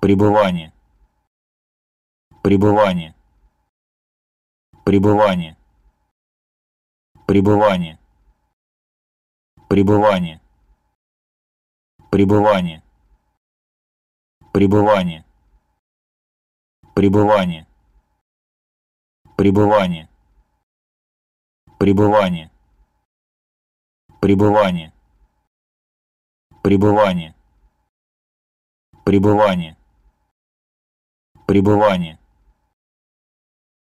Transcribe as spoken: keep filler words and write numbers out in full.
пребывание, пребывание, пребывание, пребывание, пребывание, пребывание, пребывание, пребывание, пребывание, пребывание, пребывание, пребывание, пребывание, пребывание,